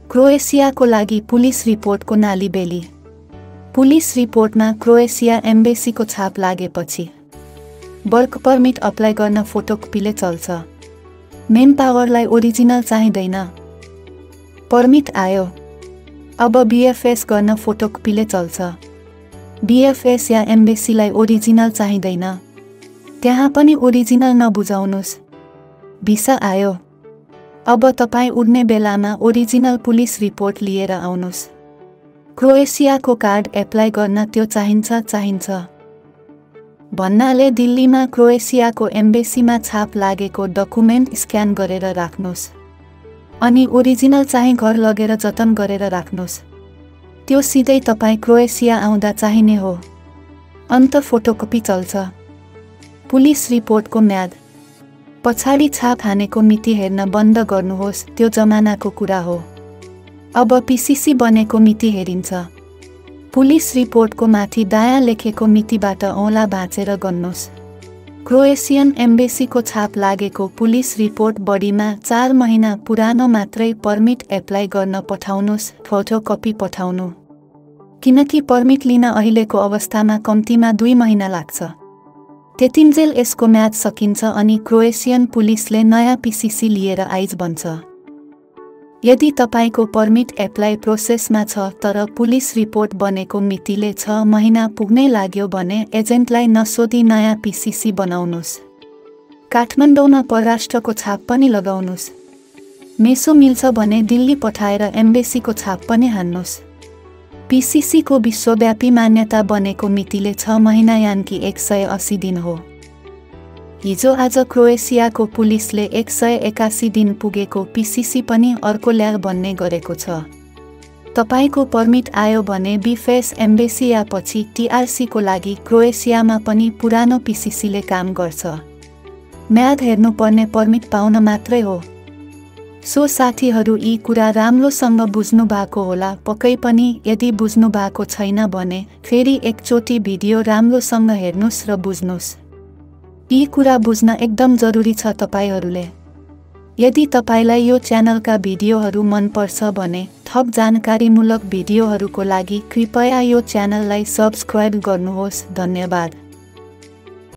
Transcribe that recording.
क्रोएसियाको लागि पुलिस रिपोर्टको नालीबेली। पुलिस रिपोर्टमा क्रोएसिया एम्बेसीको छाप लागेपछि वर्क परमिट अप्लाई गर्न फोटोकपीले चल्छ। मेन पावरलाई ओरिजिनल चाहिँदैन। परमिट आयो, अब बीएफएस गर्न फोटोकपीले चल्छ। बीएफएस या एम्बेसीलाई ओरिजिनल चाहिँदैन, त्यहाँ पनि ओरिजिनल नबुझाउनुस्। भिसा आयो, अब तपाईँ उड्ने बेलामा ओरिजिनल पुलिस रिपोर्ट लिएर आउनुस्। क्रोएसियाको कार्ड एप्लाई गर्न त्यो चाहिन्छ भन्नाले दिल्लीमा क्रोएसियाको एम्बेसीमा छाप लागेको डकुमेन्ट स्क्यान गरेर राख्नुस्, अनि ओरिजिनल चाहिँ घर लगेर जतन गरेर राख्नुस्। त्यो सिधै तपाईँ क्रोएसिया आउँदा चाहिने हो। अन्त फोटोकपी चल्छ। पुलिस रिपोर्टको म्याद पछाडि छाप हानेको मिति हेर्न बन्द गर्नुहोस्, त्यो जमानाको कुरा हो। अब पीसीसी बनेको मिति हेरिन्छ। पुलिस रिपोर्टको माथि दायाँ लेखेको मितिबाट औँला भाँचेर गर्नुहोस्। क्रोएसियन एम्बेसीको छाप लागेको पुलिस रिपोर्ट बढीमा 4 महिना पुरानो मात्रै परमिट एप्लाई गर्न पठाउनुहोस्, फोटोकपी पठाउनु। किनकि परमिट लिन अहिलेको अवस्थामा कम्तीमा 2 महिना लाग्छ। त्यतिन्जेल यसको म्याद सकिन्छ अनि क्रोएसियन पुलिसले नयाँ पीसीसी लिएर आइज बन्छ। यदि तपाईको परमिट एप्लाई प्रोसेसमा छ तर पुलिस रिपोर्ट बनेको मितिले 6 महिना पुग्नै लाग्यो भने एजेन्टलाई नसोधी नयाँ पीसीसी बनाउनुस्। काठमाडौँमा परराष्ट्रको छाप पनि लगाउनुस्। मेसो मिल्छ भने दिल्ली पठाएर एम्बेसीको छाप पनि हान्नुस्। पीसीसीको विश्वव्यापी मान्यता बनेको मितिले 6 महिना यान्की 180 दिन हो। हिजो आज क्रोएसियाको पुलिसले 181 दिन पुगेको पीसीसी पनि अर्को ल्याग बन्ने गरेको छ। तपाईको परमिट आयो भने बीफेस एम्बेसी या पछि टीआरसीको लागि क्रोएसियामा पनि पुरानो पीसीसीले काम गर्छ। म्याद हेर्नुपर्ने परमिट पाउन मात्रै हो। सो साथीहरू, यी कुरा राम्रोसँग बुझ्नु भएको होला। पक्कै पनि यदि बुझ्नु भएको छैन भने फेरि एकचोटि भिडियो राम्रोसँग हेर्नुस् र बुझ्नुस्। यी कुरा बुझ्न एकदम जरुरी छ तपाईहरूले। यदि तपाईलाई यो च्यानलका भिडियोहरू मन पर्छ भने थप जानकारीमूलक भिडियोहरूको लागि कृपया यो च्यानललाई सब्स्क्राइब गर्नुहोस्। धन्यवाद।